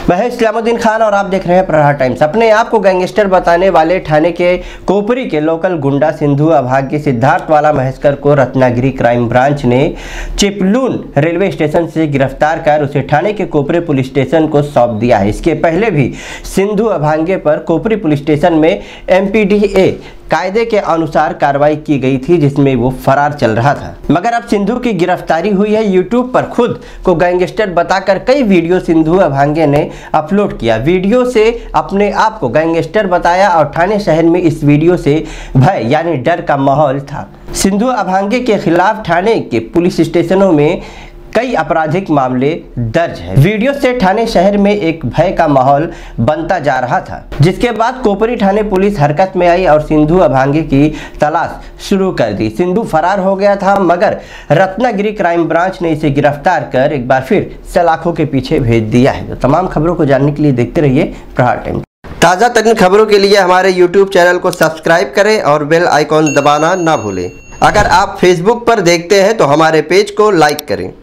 मैं इस्लामुद्दीन खान और आप देख रहे हैं प्रहार टाइम्स। अपने आप को गैंगस्टर बताने वाले ठाणे के कोपरी के लोकल गुंडा सिंधु अभागी सिद्धार्थवाला महेश्वर को रत्नागिरी क्राइम ब्रांच ने चिपलून रेलवे स्टेशन से गिरफ्तार कर उसे ठाणे के कोपरी पुलिस स्टेशन को सौंप दिया है। इसके पहले भी सिंधु अभागे पर कोपरी पुलिस स्टेशन में MPDA कायदे के अनुसार कार्रवाई की गई थी, जिसमें वो फरार चल रहा था। मगर अब सिंधु की गिरफ्तारी हुई है। यूट्यूब पर खुद को गैंगस्टर बताकर कई वीडियो सिंधु अभागे ने अपलोड किया। वीडियो से अपने आप को गैंगस्टर बताया और ठाणे शहर में इस वीडियो से भय यानी डर का माहौल था। सिंधु अभागे के खिलाफ ठाणे के पुलिस स्टेशनों में कई आपराधिक मामले दर्ज है। वीडियो से ठाणे शहर में एक भय का माहौल बनता जा रहा था, जिसके बाद कोपरी ठाणे पुलिस हरकत में आई और सिंधु अभागे की तलाश शुरू कर दी। सिंधु फरार हो गया था, मगर रत्नागिरी क्राइम ब्रांच ने इसे गिरफ्तार कर एक बार फिर सलाखों के पीछे भेज दिया है। तो तमाम खबरों को जानने के लिए देखते रहिए प्रहार टाइम्स। ताज़ा तरीन खबरों के लिए हमारे YouTube चैनल को सब्सक्राइब करें और बेल आइकॉन दबाना ना भूलें। अगर आप Facebook पर देखते हैं तो हमारे पेज को लाइक करें।